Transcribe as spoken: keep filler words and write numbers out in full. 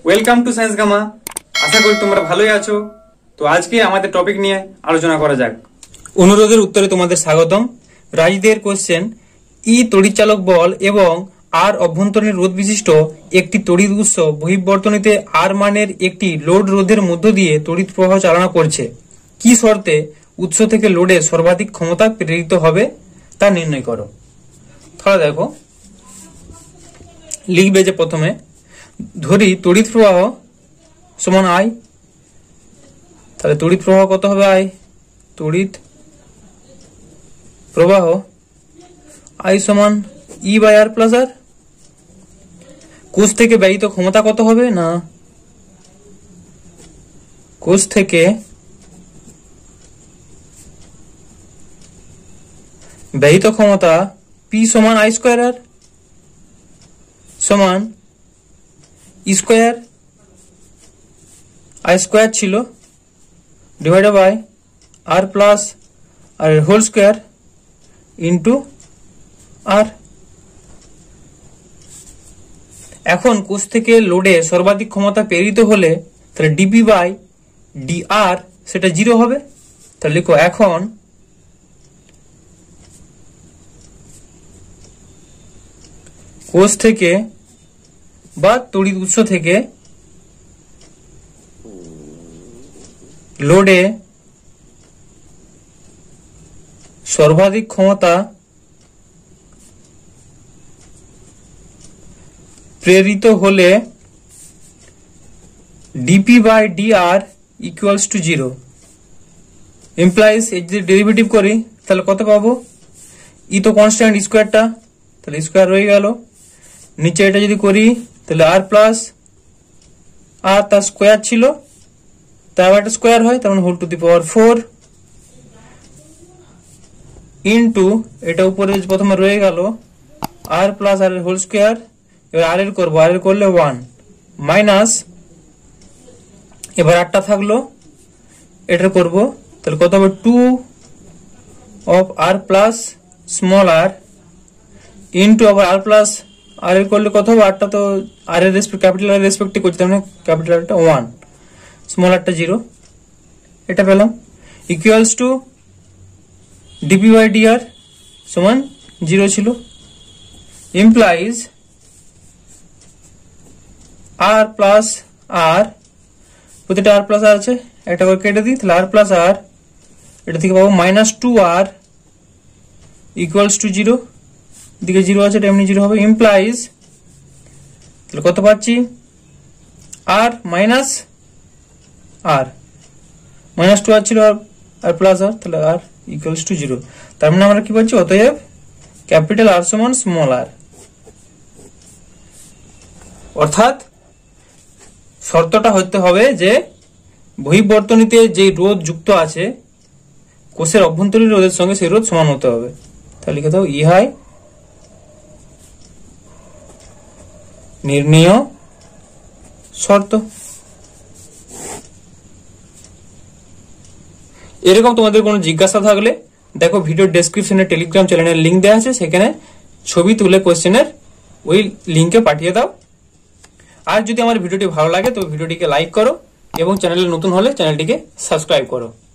Welcome to science gamma. আশা করি তোমরা ভালোই আছো। তো আজকে আমাদের টপিক নিয়ে আলোচনা করা যাক। অনুরোধের উত্তরে তোমাদের স্বাগতম। রাজদের কোশ্চেন, ই তড়িৎচালক বল এবং আর অভ্যন্তরীণ রোধ বিশিষ্ট একটি তড়িৎ উৎস বহির্বর্তনীতে আর মানের একটি লোড রোধের মধ্য দিয়ে তড়িৎ প্রবাহ চালনা করছে। কি শর্তে উৎস থেকে লোডে সর্বাধিক ক্ষমতা প্রেরিত হবে তা নির্ণয় করো। তাহলে দেখো, লিখবে যে প্রথমে ধরি তড়িৎ প্রবাহ সমান আই। তাহলে তড়িৎ প্রবাহ কত হবে? আই। তড়িৎ প্রবাহ আই সমান ই বাই আর প্লাস আর। কোষ থেকে ব্যয়িত ক্ষমতা কত হবে? না, কোষ থেকে ব্যয়িত ক্ষমতা পি সমান আই স্কোয়ার আর সমান স্কোয়ার আই স্কোয়ার ছিল divided by R plus R whole square into R. এখন কোষ থেকে লোডে সর্বাধিক ক্ষমতা প্রেরিত হলে তাহলে ডিপি বাই ডি আর সেটা জিরো হবে। তাহলে লিখো এখন কোষ থেকে বা তড়িৎ উৎস থেকে লোডে সর্বাধিক ক্ষমতা প্রেরিত হলে DP by D R equals to zero implies এই যদি ডেরিভেটিভ করি তাহলে কত পাবো? ই তো কনস্ট্যান্ট স্কোয়ারটা, তাহলে স্কোয়ার রয়ে গেল। নিচে এটা যদি করি তাহলে আর প্লাস আর তার স্কোয়ার ছিল, তার একটা স্কোয়ার হয়, তার মানে whole to the power four into এটা উপরে প্রথমে রয়ে গেল R plus R whole square. এবার আর এর করবো, আর এর করলে ওয়ান মাইনাস এবার আটটা থাকলো, এটা করবো তাহলে কত হবে? Two of R plus small R into আবার আর প্লাস আর এর করলে কত হবে? আটটা তো আর এর রেসপেক্ট ক্যাপিটাল আর রেসপেক্টে করছি, তার মানে ক্যাপিটাল আরটা ওয়ান, স্মল আরটা জিরো। এটা পেলাম equals to DP by D R সমান জিরো ছিল ইমপ্লাইজ আর প্লাস আর, প্রতিটা আর প্লাস আর আছে, একটা করে কেটে দিই, তাহলে আর প্লাস আর এটা থেকে পাবো minus two R equals to zero. দিকে জিরো আছে, এটা এমনি জিরো হবে ইমপ্লাইজ তাহলে কত পাচ্ছি? R minus R minus two R ছিল আর প্লাস আর, তাহলে আর ইকুয়ালস টু জিরো। তার মানে আমরা কি পাচ্ছি? অতএব ক্যাপিটাল আর সমান স্মল আর। অর্থাৎ শর্তটা হতে হবে যে বহির্বর্তনীতে যে রোধ যুক্ত আছে কোষের অভ্যন্তরীণ রোধের সঙ্গে সেই রোধ সমান হতে হবে। তাহলে লিখে দাও ইহাই নির্ণেয় শর্ত। এরকম তোমাদের কোনো জিজ্ঞাসা থাকলে দেখো ভিডিও ডেসক্রিপশনে টেলিগ্রাম চ্যানেলের লিঙ্ক দেওয়া আছে, সেখানে ছবি তুলে কোশ্চেনের ওই লিঙ্কে পাঠিয়ে দাও। আর যদি আমার ভিডিওটি ভালো লাগে তো ভিডিওটিকে লাইক করো এবং চ্যানেলে নতুন হলে চ্যানেলটিকে সাবস্ক্রাইব করো।